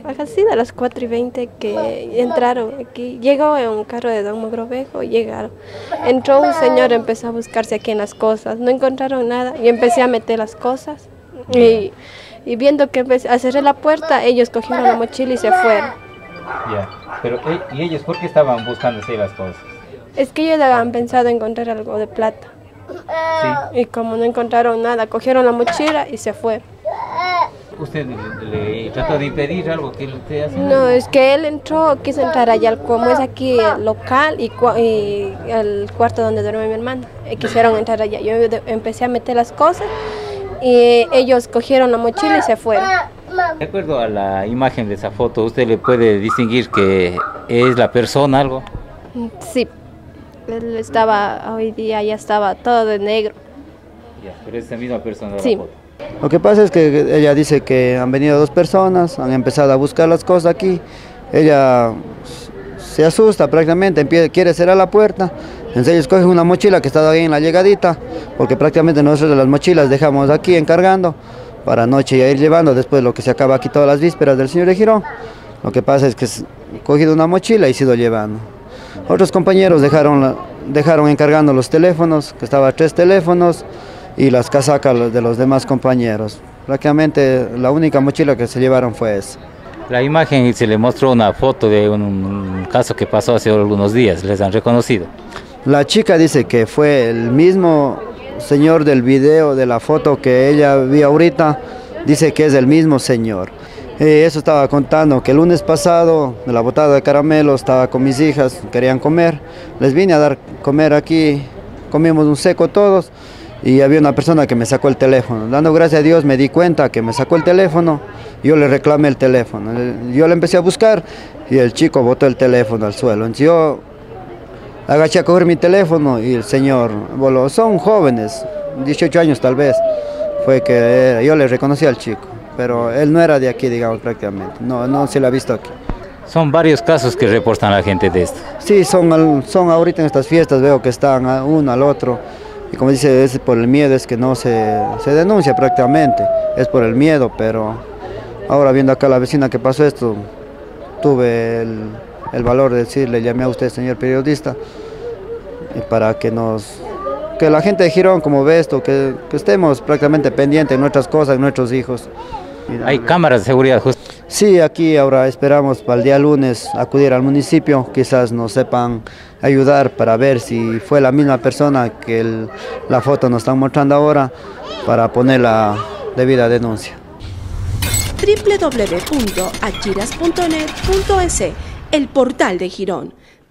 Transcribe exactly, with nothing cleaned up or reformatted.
Así de las cuatro y veinte que entraron aquí, llegó en un carro de Don Mogrovejo y llegaron. Entró un señor, empezó a buscarse aquí en las cosas, no encontraron nada y empecé a meter las cosas. Y, y viendo que empecé a cerrar la puerta, ellos cogieron la mochila y se fueron. Ya, pero ¿y ellos por qué estaban buscando así las cosas? Es que ellos habían pensado encontrar algo de plata. Sí. Y como no encontraron nada, cogieron la mochila y se fueron. ¿Usted le, le trató de impedir algo que usted hace? No, es que él entró, quiso entrar allá, como es aquí el local y, y el cuarto donde duerme mi hermana. Y quisieron entrar allá. Yo empecé a meter las cosas y ellos cogieron la mochila y se fueron. De acuerdo a la imagen de esa foto, ¿usted le puede distinguir que es la persona algo? Sí, él estaba, hoy día ya estaba todo de negro. Ya, pero es esa misma persona de sí. la foto. Lo que pasa es que ella dice que han venido dos personas, han empezado a buscar las cosas aquí. Ella se asusta prácticamente, empieza, quiere cerrar la puerta. Entonces ellos cogen una mochila que estaba ahí en la llegadita, porque prácticamente nosotros de las mochilas dejamos aquí encargando para anoche ya ir llevando después lo que se acaba aquí todas las vísperas del señor de Girón. Lo que pasa es que han cogido una mochila y se ido llevando. Otros compañeros dejaron, dejaron encargando los teléfonos, que estaban tres teléfonos, y las casacas de los demás compañeros. Prácticamente la única mochila que se llevaron fue esa. La imagen se le mostró una foto de un, un caso que pasó hace algunos días, ¿les han reconocido? La chica dice que fue el mismo señor del video, de la foto que ella vio ahorita, dice que es el mismo señor. Eh, eso estaba contando, que el lunes pasado, de la botada de caramelo, estaba con mis hijas, querían comer, les vine a dar comer aquí, comimos un seco todos, y había una persona que me sacó el teléfono. Dando gracias a Dios me di cuenta que me sacó el teléfono, yo le reclamé el teléfono. Yo le empecé a buscar y el chico botó el teléfono al suelo. Entonces yo agaché a coger mi teléfono y el señor voló. Son jóvenes, dieciocho años tal vez, fue que yo le reconocí al chico, pero él no era de aquí, digamos, prácticamente, no, no se lo ha visto aquí. Son varios casos que reportan la gente de esto. Sí, son, son ahorita en estas fiestas, veo que están uno al otro. Y como dice, es por el miedo, es que no se, se denuncia prácticamente, es por el miedo, pero ahora viendo acá a la vecina que pasó esto, tuve el, el valor de decirle, llamé a usted, señor periodista, y para que nos, que la gente de Girón, como ve esto, que, que estemos prácticamente pendientes de nuestras cosas, de nuestros hijos. ¿Hay cámaras de seguridad justo? Sí, aquí ahora esperamos para el día lunes acudir al municipio, quizás nos sepan ayudar para ver si fue la misma persona que el, la foto nos están mostrando ahora, para poner la debida denuncia. doble u doble u doble u punto achiras punto net punto es, el portal de Girón.